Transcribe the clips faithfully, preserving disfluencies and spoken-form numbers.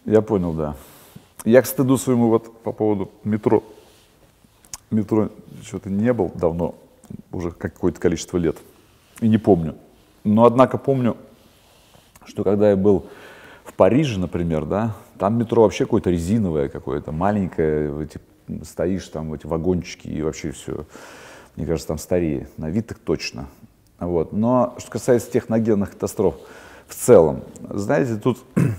Я понял, да. Я к стыду своему вот по поводу метро. Метро что-то не был давно, уже какое-то количество лет. И не помню. Но однако помню, что когда я был в Париже, например, да, там метро вообще какое-то резиновое, какое-то маленькое, эти, стоишь там, эти вагончики и вообще все, мне кажется, там старее. На вид так точно. Вот. Но что касается техногенных катастроф в целом, знаете, тут,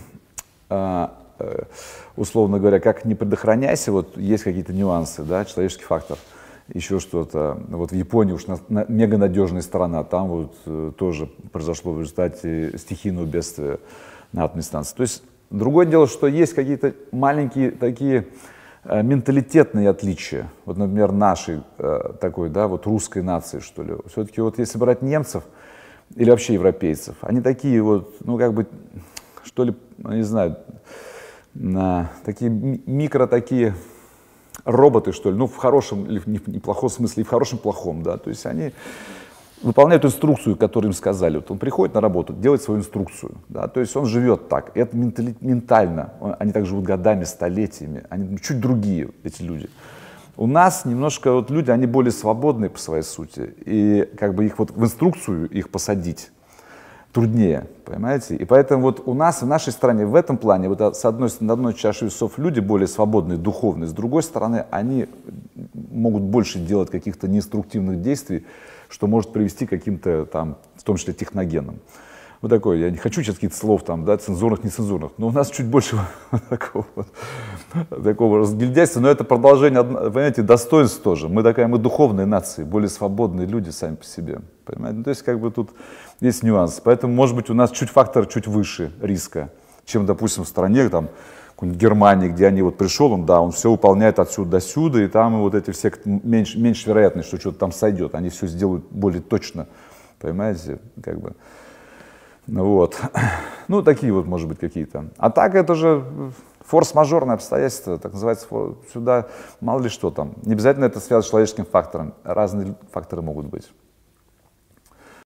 условно говоря, как не предохраняйся, вот есть какие-то нюансы, да, человеческий фактор, еще что-то. Вот в Японии уж на, на, мега надежная страна, там вот э, тоже произошло в результате стихийного бедствия на атомной станции. То есть другое дело, что есть какие-то маленькие такие э, менталитетные отличия. Вот, например, нашей э, такой, да, вот русской нации, что ли. Все-таки вот если брать немцев или вообще европейцев, они такие вот, ну как бы, что ли, не знаю, на, такие микро такие роботы, что ли, ну в хорошем или в неплохом смысле, и в хорошем плохом, да, то есть они выполняют инструкцию, которую им сказали. Вот он приходит на работу, делает свою инструкцию, да, то есть он живет так, это ментали, ментально, он, они так живут годами, столетиями, они чуть другие, эти люди. У нас немножко вот люди, они более свободные по своей сути, и как бы их вот в инструкцию их посадить труднее, понимаете? И поэтому вот у нас, в нашей стране, в этом плане, вот с одной стороны, на одной чаше весов люди более свободные, духовные, с другой стороны, они могут больше делать каких-то неинструктивных действий, что может привести к каким-то там, в том числе техногенным. Вот такое, я не хочу сейчас каких-то слов там, да, цензурных, нецензурных, но у нас чуть больше такого, такого разгильдяйства, но это продолжение, понимаете, достоинств тоже. Мы такая, мы духовная нация, более свободные люди сами по себе, понимаете? Ну, то есть как бы тут есть нюанс, поэтому, может быть, у нас чуть фактор чуть выше риска, чем, допустим, в стране, там, какой-нибудь Германии, где они вот пришел, он, да, он все выполняет отсюда до сюда, и там вот эти все, меньше, меньше вероятность, что что-то там сойдет, они все сделают более точно, понимаете, как бы. Вот. Ну, такие вот, может быть, какие-то. А так это же форс-мажорные обстоятельства, так называется, сюда мало ли что там. Не обязательно это связано с человеческим фактором, разные факторы могут быть.